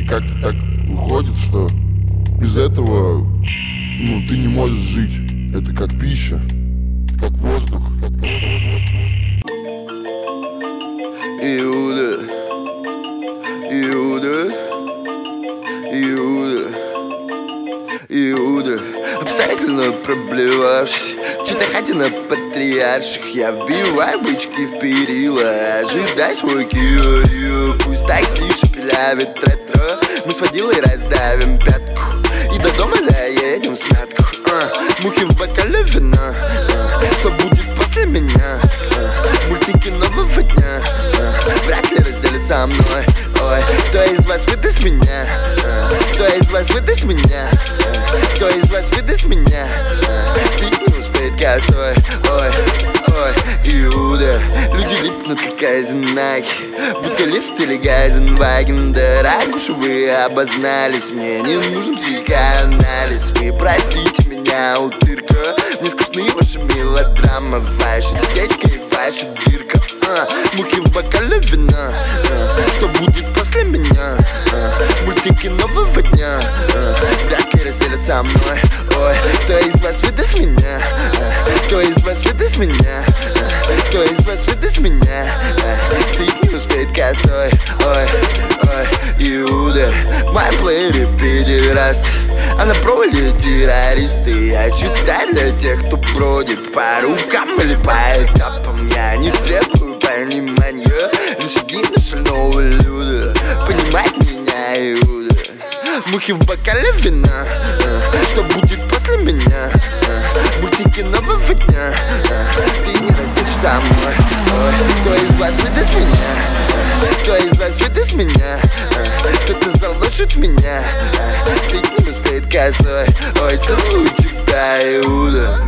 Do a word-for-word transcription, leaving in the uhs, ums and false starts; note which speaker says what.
Speaker 1: как-то так выходит, что без этого, ну, ты не можешь жить. Это как пища, как воздух, как
Speaker 2: Иуда, Иуда, Иуда, Иуда, обстоятельно проблевавшись, что-то хотя на патриарших. Я вбиваю бычки в перила, ожидай свой кио-рио. Пусть такси шепелявит ретро, мы с водилой раздавим пятку и до дома доедем с мятку. а, Мухи в бокале вина, а, что будет после меня? а, Мультики нового дня, а, вряд ли разделят со мной. Ой, кто из вас выдаст меня? а, Кто из вас выдаст меня? а, Кто из вас выдаст меня? а, Стыд не успеет косой. Ой, ой, Иуда. Люди липнут как айзенаки, будто лифт или Гайзенваген. Да ракуши вы обознались, мне не нужен психоанализ. Вы простите меня, утырка, мне скучны ваши мелодрамы, ваши течка и ваша дырка. а, Мухи в бокале вина, а, что будет после меня? а, Мультики нового дня, а, вряд ли разделят со мной. Ой, кто из вас выдаст меня? а, Кто из вас выдаст меня? а, Кто из вас выдаст меня? а, Стыд не успеет косой. Ой, ой, Иуда. В моем плеере педераст, а на проводе террористы. Я читаю для тех, кто бродит по рукам или по этапам. Я не требую понимания, лишь едино шального люда. Понимать меня, Иуда. Мухи в бокале вина, а, что будет после меня? а, Мультики нового дня, а, ты не разделишь со мной. Ой, кто из вас выдаст меня? а, Кто из вас выдаст меня? а, Кто-то заложит меня, а, стыд не успеет косой. Ой, целую тебя, Иуда.